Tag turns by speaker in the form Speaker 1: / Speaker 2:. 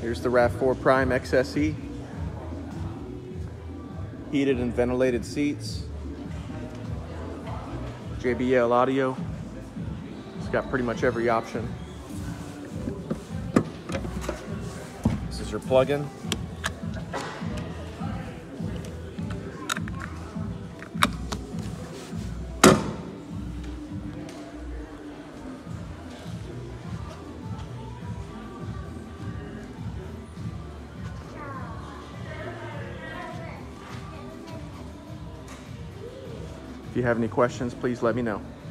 Speaker 1: Here's the RAV4 Prime XSE. Heated and ventilated seats. JBL audio. It's got pretty much every option. This is your plug-in. If you have any questions, please let me know.